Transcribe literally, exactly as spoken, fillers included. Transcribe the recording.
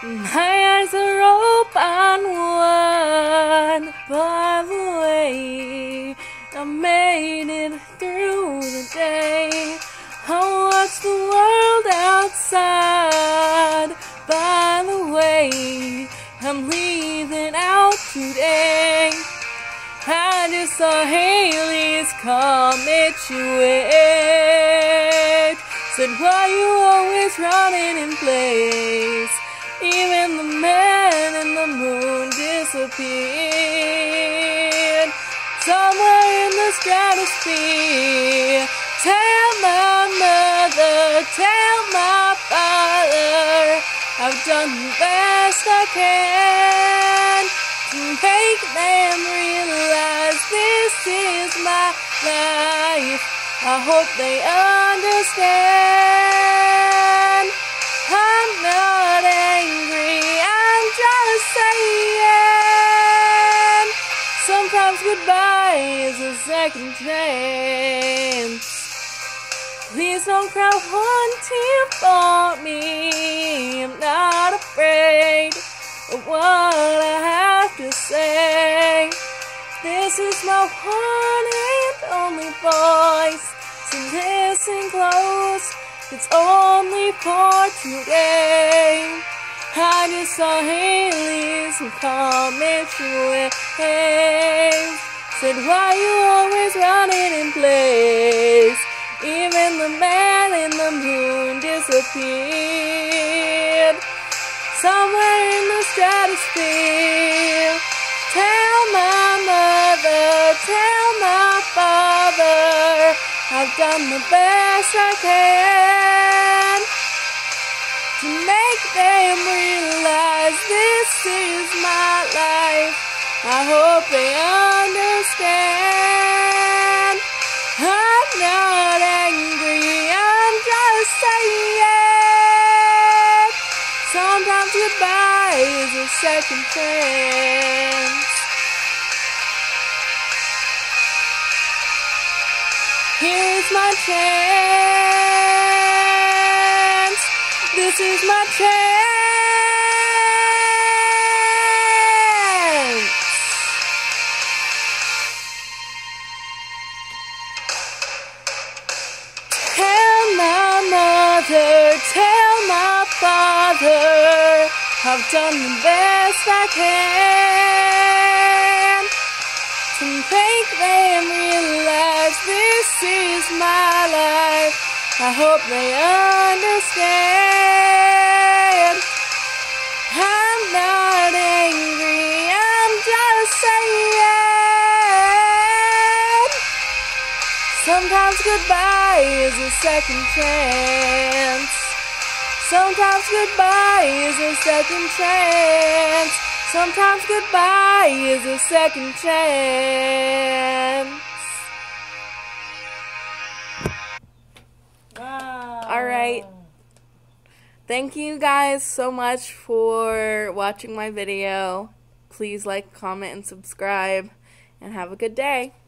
My eyes are open wide. By the way, I made it through the day. I watched the world outside. By the way, I'm leaving out today. I just saw Haley's comet wait. Said, why you always running in place? Even the man in the moon disappeared. Somewhere in the stratosphere. Tell my mother, tell my father, I've done the best I can to make them realize this is my life. I hope they understand. I'm not angry, I'm just saying, sometimes goodbye is a second chance. Please don't cry one tear for me. I'm not afraid of what I have to say. This is my one and only voice, so listen close. It's only for today. I just saw Haley's comet wave. Said, why you always running in place? Even the man in the moon disappeared. Somewhere in the stratosphere. Tell my mother, tell my father, I've done the best I can to make them realize this is my life. I hope they understand. I'm not angry, I'm just saying, sometimes goodbye is a second chance. Here's my chance. This is my chance. Tell my mother, tell my father, I've done the best I can to make them realize this is my life. I hope they understand. I'm not angry, I'm just saying, sometimes goodbye is a second chance. Sometimes goodbye is a second chance. Sometimes goodbye is a second chance. Wow. Alright. Thank you guys so much for watching my video. Please like, comment, and subscribe. And have a good day.